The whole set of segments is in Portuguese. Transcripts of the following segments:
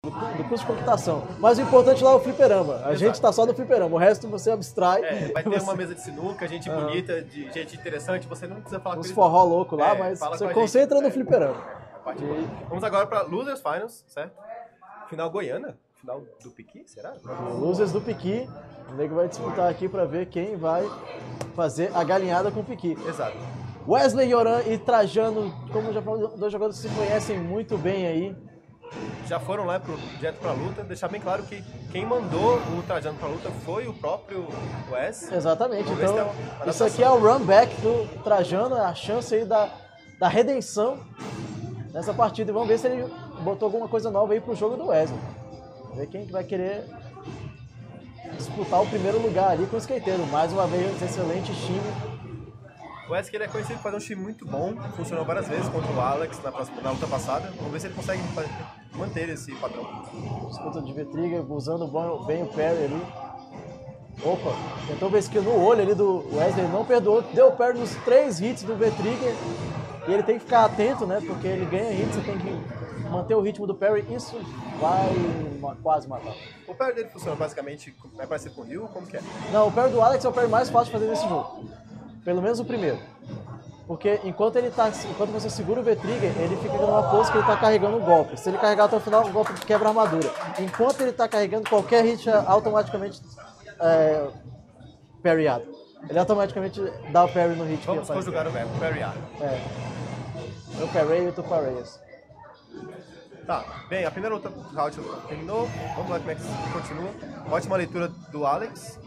do curso de computação. Mas o importante lá é o fliperama. A gente tá só no fliperama, o resto você abstrai. Vai ter uma mesa de sinuca, gente bonita, de gente interessante, você não precisa falar com uns eles. forró louco lá, mas você concentra no fliperama. Vamos agora para Losers Finals, certo? Final Goiânia? Final do Piqui, será? Losers do Piqui. O nego vai disputar aqui pra ver quem vai fazer a galinhada com o Piqui. Exato. Wesley Yoran e Trajano, como já falamos, dois jogadores que se conhecem muito bem aí. Já foram lá direto pra luta. Deixar bem claro que quem mandou o Trajano pra luta foi o próprio Wes. Exatamente. Então, isso aqui é o run back do Trajano, é a chance aí da redenção nessa partida. E vamos ver se ele botou alguma coisa nova aí pro jogo do Wesley. Ver quem vai querer disputar o primeiro lugar ali com o skateiro. Mais uma vez, excelente time. O Wesley, ele é conhecido por fazer um time muito bom, funcionou várias vezes contra o Alex na luta passada. Vamos ver se ele consegue manter esse padrão. Disputa de V-Trigger, usando bem o parry ali. Opa, tentou ver skill no olho ali do Wesley, não perdoou, deu parry nos 3 hits do V-Trigger. E ele tem que ficar atento, né, porque ele ganha hits, você tem que manter o ritmo do parry, isso vai quase matar. O parry dele funciona basicamente, é parecido com o Ryu, como que é? Não, o parry do Alex é o parry mais fácil de fazer nesse jogo. Pelo menos o primeiro. Porque enquanto você segura o V-Trigger, ele fica numa pose que ele está carregando o golpe. Se ele carregar até o final, o golpe quebra a armadura. Enquanto ele está carregando, qualquer hit é automaticamente parryado. Ele automaticamente dá o parry no hit. Vamos conjugar o verbo, parryar. Eu parry e tu parreias. Tá, bem, a primeira luta do round terminou. Vamos lá como é que continua. Ótima leitura do Alex.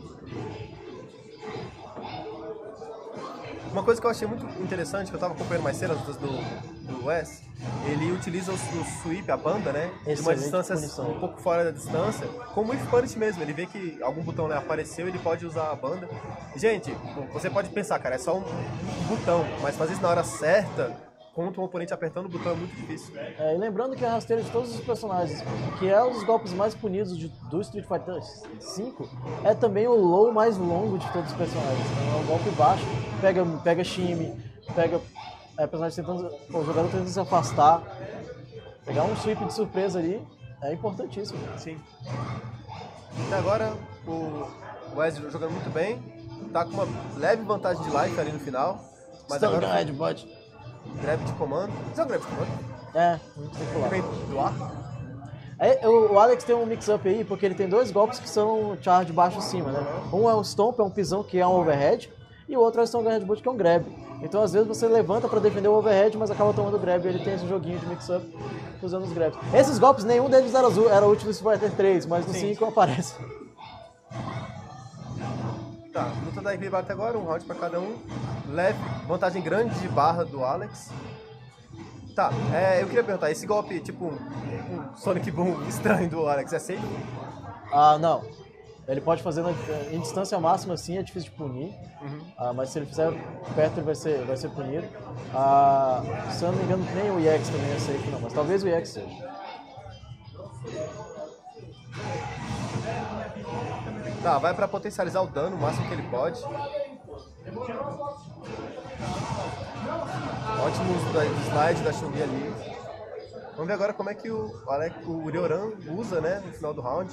Uma coisa que eu achei muito interessante, que eu tava acompanhando mais cedo, as lutas do Wes, ele utiliza o sweep, a banda, né? De uma distância um pouco fora da distância, como if punish mesmo. Ele vê que algum botão, né, apareceu, ele pode usar a banda. Gente, você pode pensar, cara, é só um botão, mas fazer isso na hora certa, contra um oponente apertando o botão é muito difícil. E lembrando que a rasteira de todos os personagens, que é um dos golpes mais punidos do Street Fighter V, é também o low mais longo de todos os personagens. Então é um golpe baixo, pega shime, pega personagem o jogador tentando se afastar. Pegar um sweep de surpresa ali é importantíssimo. Sim. Até agora o Wesley jogando muito bem, tá com uma leve vantagem de life ali no final. Mas agora grab de comando. Você é um grab de comando? Ele vem do ar? O Alex tem um mix-up aí, porque ele tem 2 golpes que são charge baixo e cima, né? Um é um stomp, é um pisão que é um overhead, e o outro é um headbutt que é um grab. Então às vezes você levanta pra defender o overhead, mas acaba tomando grab, e ele tem esse joguinho de mix-up usando os grabs. Esses golpes, nenhum deles era útil no Street Fighter 3, mas no 5 aparece. Tá, luta da equilibrada até agora, um round pra cada um. Leve, vantagem grande de barra do Alex. Tá, eu queria perguntar, esse golpe, tipo um Sonic Boom estranho do Alex, é safe? Não. Ele pode fazer em distância máxima, assim, é difícil de punir. Mas se ele fizer perto, ele vai ser punido. Se eu não me engano, nem o EX também é safe, não, mas talvez o EX seja. Tá, vai pra potencializar o dano o máximo que ele pode. Ótimo uso do slide da Chun-Li ali. Vamos ver agora como é que o Yoran usa, né, no final do round.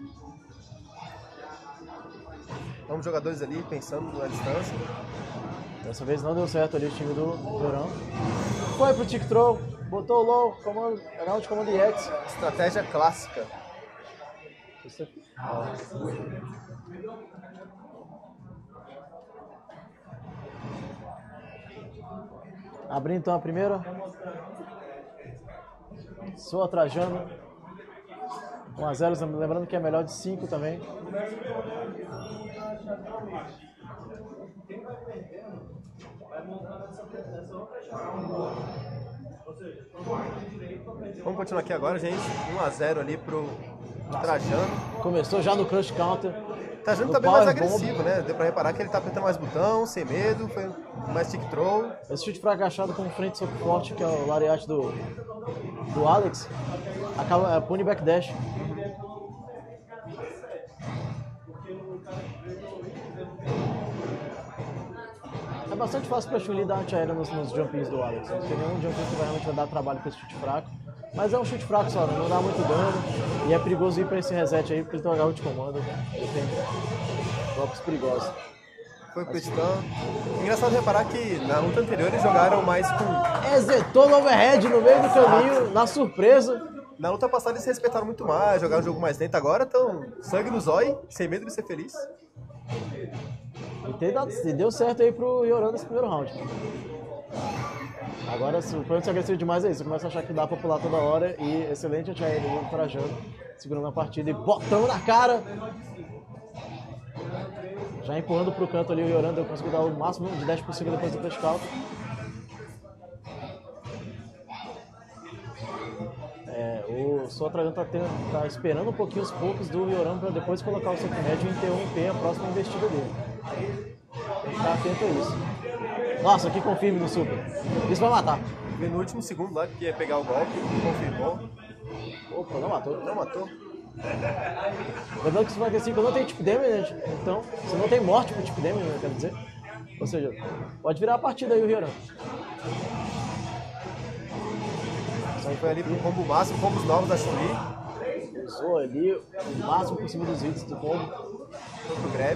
Vamos jogadores ali pensando na distância. Dessa vez não deu certo ali o time do Yoran. Foi pro Tick Throw, botou o low, round comando EX. Estratégia clássica. Isso aqui. Abrindo então a primeira. Soa Trajano. 1-0, lembrando que é melhor de 5 também. Vamos continuar aqui agora, gente. 1-0 ali pro Trajano. Começou já no Crush Counter. Trajano tá bem mais agressivo, né? Deu pra reparar que ele tá apertando mais botão, sem medo, foi mais stick throw. Esse chute fraco agachado com frente soco forte, que é o lariat do Alex, pune backdash. É bastante fácil pra Chun-Li dar anti-aérea nos jumpings do Alex. Não tem nenhum jumping que vai realmente dar trabalho com esse chute fraco. Mas é um chute fraco só, não dá muito dano. E é perigoso ir pra esse reset aí, porque ele tem um agarro de comando, ele tem golpes perigosos. Foi pro stun. Engraçado reparar que na luta anterior eles jogaram mais com... Exetou no overhead no meio do caminho, na surpresa. Na luta passada eles se respeitaram muito mais, jogaram um jogo mais lento. Agora estão sangue no zóio, sem medo de ser feliz. E deu certo aí pro Yoran nesse primeiro round. Agora, se o plano é agressivo demais é isso. Você começa a achar que dá pra pular toda hora. E excelente anti-aéreo do Trajano, segurando a partida e botando na cara. Já empurrando pro canto ali o Yoran, eu consegui dar o máximo de 10 possível depois do flash count. O Sotragan tá esperando um pouquinho os poucos do Yoran para depois colocar o seu médio e interromper a próxima investida dele. Tem que ficar atento a isso. Nossa, que confirme no super. Isso vai matar. E no último segundo lá que ia pegar o golpe, confirmou. Opa, não matou. Não matou. Lembrando que o Super 5 não tem tip damage, então você não tem morte pro tip damage, né, quero dizer. Ou seja, pode virar a partida aí o Yoran. Só foi ali pro combo máximo, combos novos da Chun-Li. Usou ali o máximo possível dos hits do combo. Foi pro grab.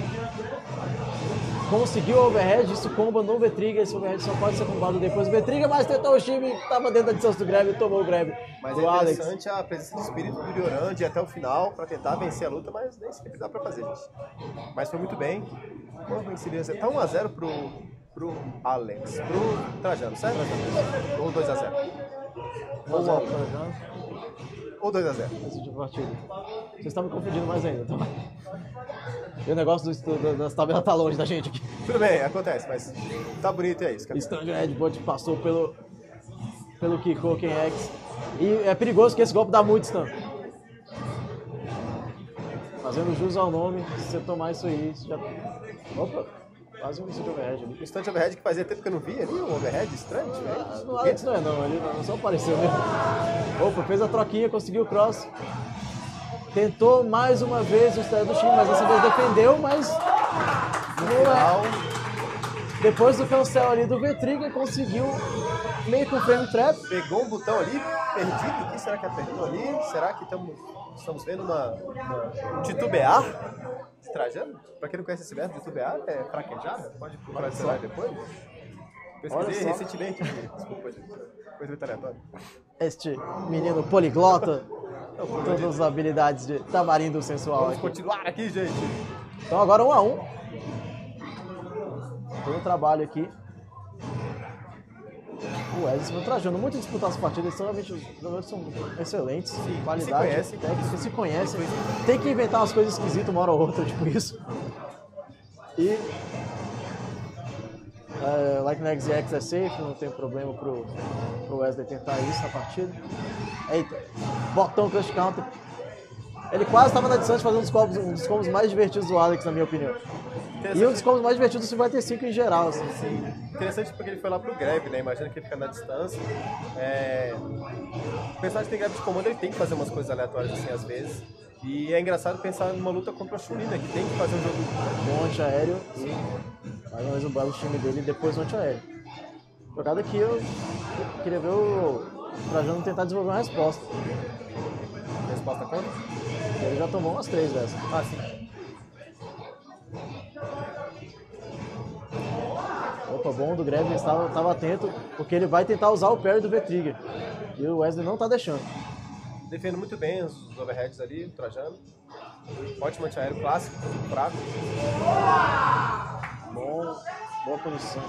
Conseguiu o overhead, isso comba no V-Trigger, esse overhead só pode ser combado depois do V-Trigger, mas tentou o time, estava dentro da distância do grab e tomou o grab. Mas do é Alex. interessante a presença de espírito do Yoran de ir até o final para tentar vencer a luta, mas nem sempre dá para fazer, gente. Mas foi muito bem. Como venceria? Tá 1x0 pro Alex, pro Trajano, certo? Ou 2x0? Ou 1x1. Ou 2x0. Esse tipo de partida. Vocês estão me confundindo mais ainda, tá? E o negócio das tabelas tá longe da gente aqui. Tudo bem, acontece, mas tá bonito e é isso. Stand Headbutt passou pelo Kikoken X. E é perigoso que esse golpe dá muito stun. Fazendo jus ao nome, se você tomar isso aí, você já... Opa, quase um misto de overhead ali. Um stand overhead que fazia tempo que eu não via ali, um overhead estranho. No Alex não é não, ele só apareceu mesmo. Opa, fez a troquinha, conseguiu o cross. Tentou mais uma vez o style do time, mas dessa vez defendeu, mas não é. Depois do cancel ali do V-Trigger, conseguiu meio que um frame trap. Pegou um botão ali, perdido. O que será que apertou ali? Será que estamos vendo um titubear? Trajano? Pra quem não conhece esse verbo, titubear é fraquejar? Pode procurar esse celular depois. Pesquisei recentemente. Desculpa, coisa muito aleatória. Este menino poliglota. Todas as habilidades de tamarindo sensual. Vamos aqui. continuar aqui, gente. Então agora 1x1. Todo o trabalho aqui. O Wesley vai trajando muito disputar as partidas, realmente os jogadores são excelentes, qualidade, técnica, se conhecem. Tem que inventar umas coisas esquisitas uma hora ou outra, tipo isso. E Like Next X é safe, não tem problema pro Wesley tentar isso na partida. Eita, botão Clutch Counter. Ele quase estava na distância fazendo um dos combos mais divertidos do Alex, na minha opinião. E um dos combos mais divertidos do 55 em geral. Assim. Sim. Interessante porque ele foi lá pro grab, né? Imagina que ele fica na distância. O personagem tem grab de comando, ele tem que fazer umas coisas aleatórias assim às vezes. E é engraçado pensar numa luta contra a Chun-Li, né? Que tem que fazer um jogo bom antiaéreo e mais uma vez um belo time dele e depois um antiaéreo. Jogada que eu queria ver o Trajano tentar desenvolver uma resposta. Resposta contra? Ele já tomou umas 3 dessas. Ah, sim. Opa, bom do Grevin, estava atento, porque ele vai tentar usar o parry do V-Trigger. E o Wesley não está deixando. Defende muito bem os overheads ali, o Trajano. Ótimo antiaéreo clássico, fraco. Boa punição.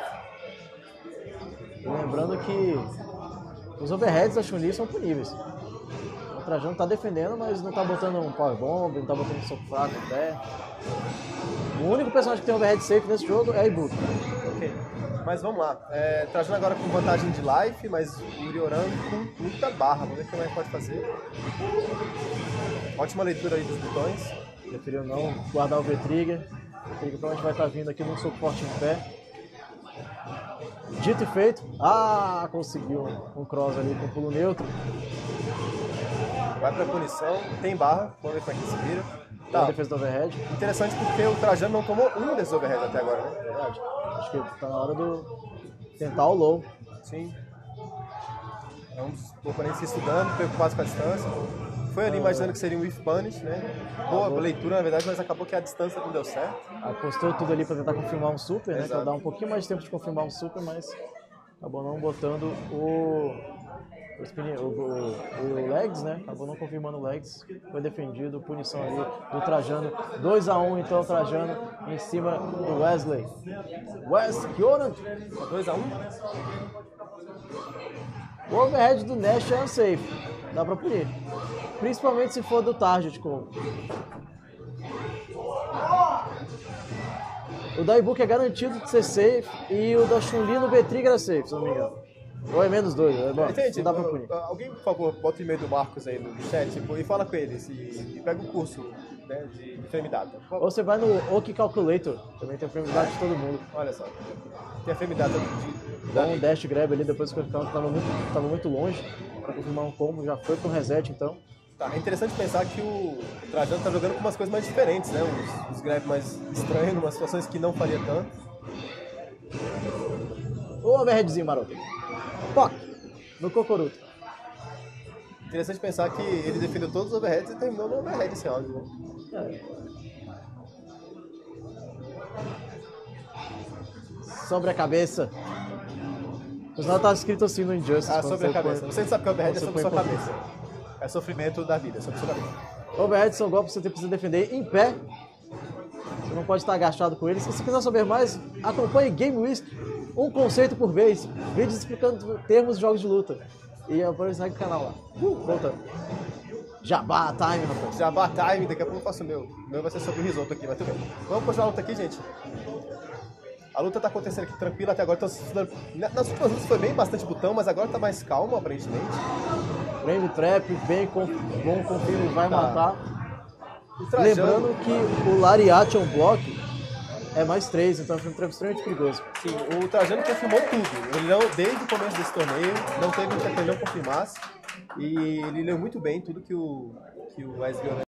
E lembrando que os overheads da Chun-Li são puníveis. O Trajano está defendendo, mas não está botando um powerbomb, não está botando um soco fraco no pé. O único personagem que tem overhead safe nesse jogo é a Ibuki. Ok, mas vamos lá. Trajano agora com vantagem de life, mas o Yoran com muita barra. Vamos ver o que ele pode fazer. Ótima leitura aí dos botões. Preferiu não guardar o V-Trigger. O V-Trigger provavelmente vai estar vindo aqui num soco forte em pé. Dito e feito. Ah, conseguiu um cross ali com pulo neutro. Vai pra punição, tem barra, vamos ver como é que se vira. Tá. A defesa do overhead. Interessante porque o Trajano não tomou um desses overheads até agora, né? Verdade. Acho que tá na hora de tentar o low. Sim. É um dos oponentes se estudando, preocupados com a distância. foi ali imaginando que seria um Whiff Punish, né? Boa leitura, na verdade, mas acabou que a distância não deu certo. Apostou tudo ali para tentar confirmar um super, né? Para dar um pouquinho mais de tempo de confirmar um super, mas acabou não botando o legs, né? Acabou não confirmando o legs. Foi defendido, punição ali do Trajano. 2-1, então, Trajano em cima do Wesley. Wes Kioran. 2-1. O overhead do Nash é unsafe. Dá pra punir. Principalmente se for do target combo. O Daibook é garantido de ser safe e o da Chun-Li no B-Trigger é safe, se não me engano. Ou é menos 2, é bom, Entendi. não dá pra punir. Alguém, por favor, bota o e-mail do Marcos aí no chat e fala com ele e pega o curso, né, de frame data. Ou você vai no Oki Calculator, também tem frame data de todo mundo. Olha só, tem a frame data Dá um dash grab ali depois que o count tava muito longe pra confirmar um combo, já foi pro reset então. Tá, é interessante pensar que o Trajano tá jogando com umas coisas mais diferentes, né? Uns grabs mais estranhos, umas situações que não faria tanto. O overheadzinho maroto. Poc! No Cocoruto. Interessante pensar que ele defendeu todos os overheads e terminou no overhead esse round, né? Sobre a cabeça. O sinal tá escrito assim no Injustice. Sobre a cabeça. Você sabe que o overhead é sobre a sua cabeça. É sofrimento da vida, é sobre a sua cabeça. Overhead são golpes que você precisa defender em pé. Você não pode estar agachado com eles. Se você quiser saber mais, acompanhe Game Whisky, um conceito por vez. Vídeos explicando termos de jogos de luta. E aparece no canal lá. Voltando. Jabá time, rapaz. Jabá time, daqui a pouco eu faço o meu. O meu vai ser sobre o risoto aqui, mas tudo bem. Vamos continuar a luta aqui, gente. A luta tá acontecendo aqui tranquila até agora. Nas últimas lutas foi bem bastante botão, mas agora tá mais calmo, aparentemente. Frame trap, bom confirmo, vai matar. Lembrando que o Lariat on block é mais 3, então é um frame trap extremamente perigoso. Sim, o Trajano confirmou tudo. Ele não, desde o começo desse torneio, não teve que ele não confirmasse. E ele leu muito bem tudo que o Wesley